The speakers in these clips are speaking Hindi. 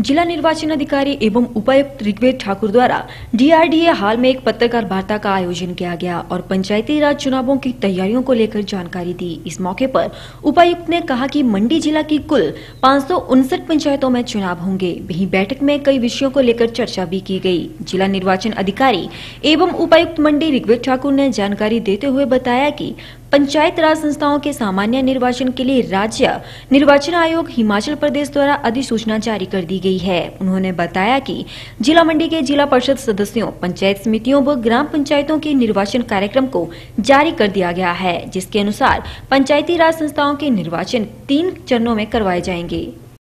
जिला निर्वाचन अधिकारी एवं उपायुक्त ऋग्वेद ठाकुर द्वारा डीआरडीए हाल में एक पत्रकार वार्ता का आयोजन किया गया और पंचायती राज चुनावों की तैयारियों को लेकर जानकारी दी। इस मौके पर उपायुक्त ने कहा कि मंडी जिला की कुल 559 पंचायतों में चुनाव होंगे। वहीं बैठक में कई विषयों को लेकर चर्चा भी की गई। जिला निर्वाचन अधिकारी एवं उपायुक्त मंडी ऋग्वेद ठाकुर ने जानकारी देते हुए बताया कि पंचायत राज संस्थाओं के सामान्य निर्वाचन के लिए राज्य निर्वाचन आयोग हिमाचल प्रदेश द्वारा अधिसूचना जारी कर दी गई है। उन्होंने बताया कि जिला मंडी के जिला परिषद सदस्यों, पंचायत समितियों व ग्राम पंचायतों के निर्वाचन कार्यक्रम को जारी कर दिया गया है, जिसके अनुसार पंचायती राज संस्थाओं के निर्वाचन 3 चरणों में करवाए जाएंगे।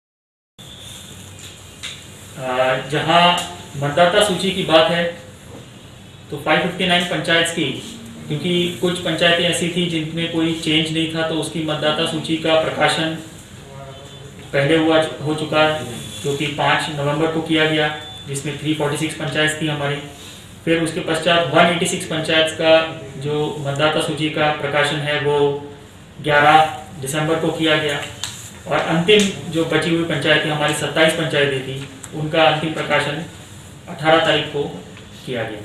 जहां मतदाता सूची की बात है तो 559 पंचायत की, क्योंकि कुछ पंचायतें ऐसी थी जिनमें कोई चेंज नहीं था, तो उसकी मतदाता सूची का प्रकाशन पहले हो चुका, जो कि 5 नवंबर को किया गया, जिसमें 346 पंचायत थी हमारी। फिर उसके पश्चात 186 पंचायत का जो मतदाता सूची का प्रकाशन है वो 11 दिसंबर को किया गया, और अंतिम जो बची हुई पंचायतें हमारी 27 पंचायतें थी, उनका अंतिम प्रकाशन 18 तारीख को किया गया।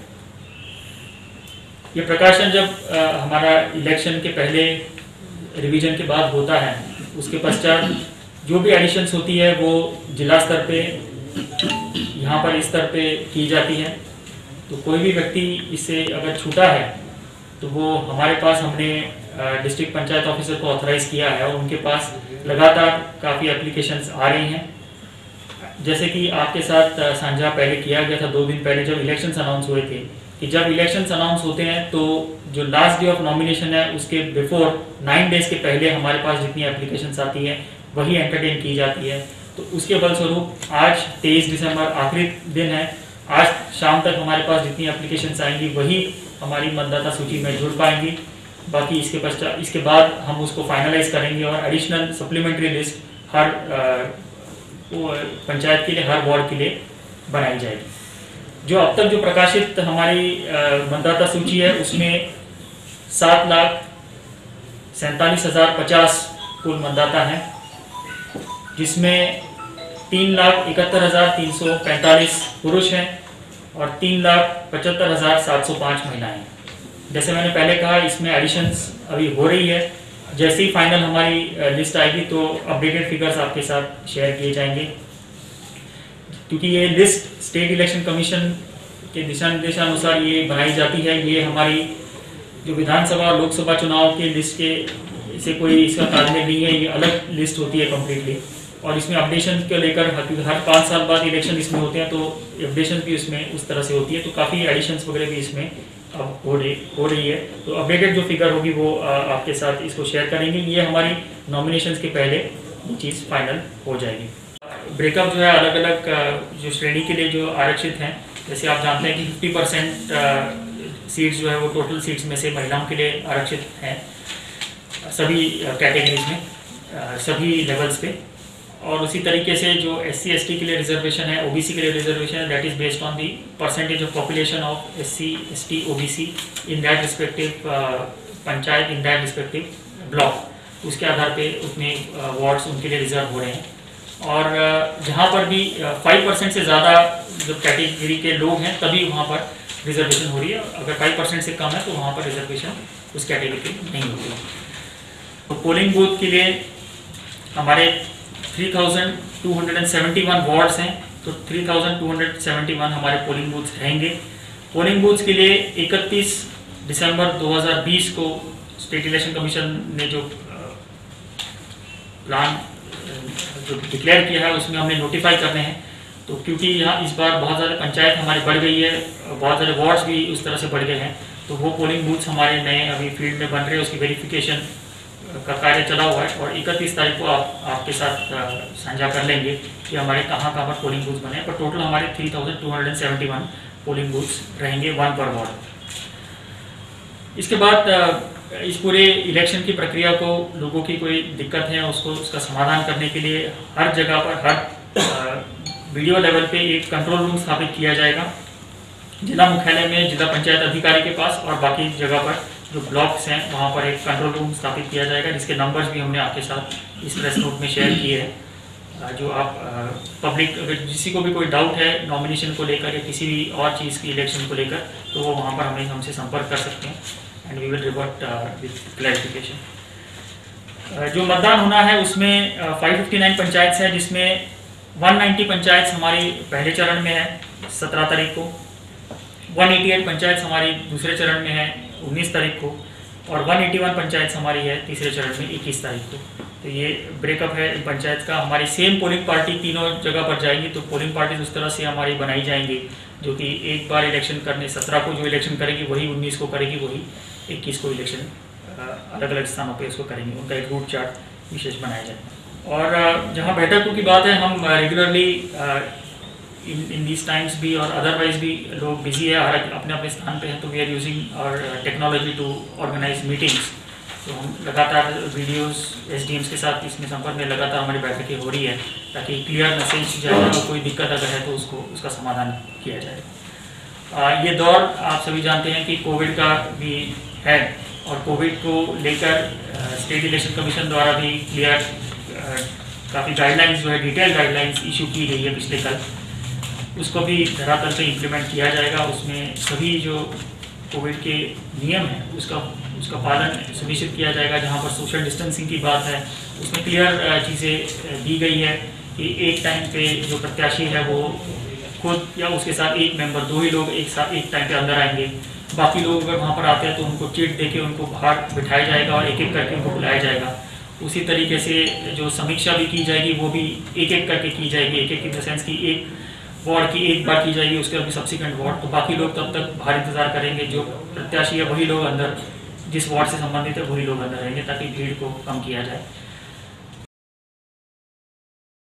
ये प्रकाशन जब हमारा इलेक्शन के पहले रिवीजन के बाद होता है, उसके पश्चात जो भी एडिशंस होती है वो जिला स्तर पे, यहाँ पर इस स्तर पे की जाती है। तो कोई भी व्यक्ति इससे अगर छूटा है तो वो हमारे पास, हमने डिस्ट्रिक्ट पंचायत ऑफिसर को ऑथराइज किया है और उनके पास लगातार काफ़ी एप्लीकेशंस आ रही हैं। जैसे कि आपके साथ साझा पहले किया गया था 2 दिन पहले जब इलेक्शंस अनाउंस हुए थे, कि जब इलेक्शंस अनाउंस होते हैं तो जो लास्ट डे ऑफ नॉमिनेशन है उसके बिफोर 9 डेज के पहले हमारे पास जितनी एप्लीकेशंस आती है वही एंटरटेन की जाती है। तो उसके फलस्वरूप आज 23 दिसंबर आखिरी दिन है। आज शाम तक हमारे पास जितनी एप्लीकेशंस आएंगी वही हमारी मतदाता सूची में जुड़ पाएंगी। बाकी इसके बाद हम उसको फाइनलाइज करेंगे और एडिशनल सप्लीमेंट्री लिस्ट हर पंचायत के लिए, हर वार्ड के लिए बनाई जाएगी। जो अब तक जो प्रकाशित हमारी मतदाता सूची है उसमें 7,47,050 कुल मतदाता हैं, जिसमें 3,71,345 पुरुष हैं और 3,75,705 महिलाएं हैं। जैसे मैंने पहले कहा, इसमें एडिशंस अभी हो रही है। जैसे ही फाइनल हमारी लिस्ट आएगी तो अपडेटेड फिगर्स आपके साथ शेयर किए जाएंगे, क्योंकि ये लिस्ट स्टेट इलेक्शन कमीशन के दिशा निर्देशानुसार ये बनाई जाती है। ये हमारी जो विधानसभा और लोकसभा चुनाव के लिस्ट के से कोई इसका तालमेल नहीं है, ये अलग लिस्ट होती है कम्प्लीटली। और इसमें अपडेशन के लेकर हर 5 साल बाद इलेक्शन इसमें होते हैं, तो अपडेशन भी उसमें उस तरह से होती है। तो काफ़ी एडिशंस वगैरह भी इसमें अब हो रही है। तो अपडेटेड जो फिगर होगी वो आपके साथ इसको शेयर करेंगे। ये हमारी नॉमिनेशंस के पहले ये चीज़ फाइनल हो जाएगी। ब्रेकअप जो है अलग अलग जो श्रेणी के लिए जो आरक्षित हैं, जैसे आप जानते हैं कि 50% सीट्स जो है वो टोटल सीट्स में से महिलाओं के लिए आरक्षित हैं, सभी कैटेगरीज में, सभी लेवल्स पे। और उसी तरीके से जो SC ST के लिए रिजर्वेशन है, OBC के लिए रिजर्वेशन है, that is based on the percentage of population of SC ST OBC in that respective panchayat, in that respective block. उसके आधार पे उतने वार्ड्स उनके लिए रिजर्व हो रहे हैं। और जहाँ पर भी 5% से ज़्यादा जो कैटेगरी के लोग हैं तभी वहाँ पर रिजर्वेशन हो रही है। अगर 5% से कम है तो वहाँ पर रिजर्वेशन उस कैटेगरी की नहीं होती है। तो पोलिंग बूथ के लिए हमारे 3,271 वार्ड्स हैं, तो 3,271 हमारे पोलिंग बूथ्स रहेंगे। पोलिंग बूथ्स के लिए 31 दिसंबर 2020 को स्टेट इलेक्शन कमीशन ने जो प्लान जो डिक्लेयर किया है उसमें हमने नोटिफाई करने हैं। तो क्योंकि यहाँ इस बार बहुत ज़्यादा पंचायत हमारी बढ़ गई है, बहुत सारे वार्ड्स भी उस तरह से बढ़ गए हैं, तो वो पोलिंग बूथ्स हमारे नए अभी फील्ड में बन रहे हैं, उसकी वेरिफिकेशन का कार्य चला हुआ है। और 31 तारीख को आपके साथ साझा कर लेंगे कि हमारे कहाँ पर पोलिंग बूथ्स बने हैं। पर टोटल हमारे 3,271 पोलिंग बूथ्स रहेंगे, 1 पर वार्ड। इसके बाद इस पूरे इलेक्शन की प्रक्रिया को, लोगों की कोई दिक्कत है उसका समाधान करने के लिए हर जगह पर, हर वीडियो लेवल पे एक कंट्रोल रूम स्थापित किया जाएगा जिला मुख्यालय में, जिला पंचायत अधिकारी के पास, और बाकी जगह पर जो ब्लॉक्स हैं वहाँ पर एक कंट्रोल रूम स्थापित किया जाएगा, जिसके नंबर्स भी हमने आपके साथ इस प्रेस नोट में शेयर किए हैं। जो आप पब्लिक, अगर किसी को भी कोई डाउट है नॉमिनेशन को लेकर या किसी भी और चीज़ की इलेक्शन को लेकर, तो वो वहाँ पर हमसे संपर्क कर सकते हैं and we will revert with clarification. जो मतदान होना है उसमें 559 पंचायत है, जिसमें 190 पंचायत हमारी पहले चरण में है 17 तारीख को, 188 पंचायत हमारी दूसरे चरण में है 19 तारीख को, और 181 पंचायत हमारी है तीसरे चरण में 21 तारीख को। तो ये ब्रेकअप है पंचायत का। हमारी सेम पोलिंग पार्टी तीनों जगह पर जाएंगी, तो पोलिंग पार्टी उस तरह से हमारी बनाई जाएंगी जो कि एक बार इलेक्शन करने 17 को जो इलेक्शन करेगी वही 19 को करेगी, वही 21 को इलेक्शन अलग अलग स्थानों पे उसको करेंगे। उनका एक रूट चार्ट विशेष बनाया जाएगा। और जहाँ बैठकों की बात है, हम रेगुलरली इन दीज टाइम्स भी और अदरवाइज भी लोग बिजी है, हर अपने अपने स्थान पे हैं, तो वी आर यूजिंग और टेक्नोलॉजी टू ऑर्गेनाइज मीटिंग्स। तो हम लगातार वीडियोस एसडीएम्स के साथ इसमें संपर्क में लगातार हमारी बैठकें हो रही है, ताकि क्लियर मैसेज जाए और कोई दिक्कत अगर है तो उसका समाधान किया जाए। ये दौर आप सभी जानते हैं कि कोविड का भी है, और कोविड को लेकर स्टेट इलेक्शन कमीशन द्वारा भी क्लियर काफ़ी गाइडलाइंस जो है, डिटेल गाइडलाइंस इशू की गई है पिछले कल, उसको भी धरातल पे इम्प्लीमेंट किया जाएगा। उसमें सभी जो कोविड के नियम हैं उसका पालन सुनिश्चित किया जाएगा। जहाँ पर सोशल डिस्टेंसिंग की बात है, उसमें क्लियर चीज़ें दी गई है कि एक टाइम पे जो प्रत्याशी है वो खुद या उसके साथ एक मेंबर, 2 ही लोग एक साथ एक टाइम पे अंदर आएंगे। बाकी लोग अगर वहाँ पर आते हैं तो उनको चिट देके उनको बाहर बिठाया जाएगा और एक एक करके उनको बुलाया जाएगा। उसी तरीके से जो समीक्षा भी की जाएगी वो भी एक एक करके की जाएगी, एक एक इन द सेंस की एक वार्ड की एक बार की जाएगी, उसके बाद सब्सिक्वेंट वार्ड। तो बाकी लोग तब तक बाहर इंतजार करेंगे, जो प्रत्याशी है वही लोग अंदर, जिस वार्ड से संबंधित है वही लोग अंदर रहेंगे, ताकि भीड़ को कम किया जाए।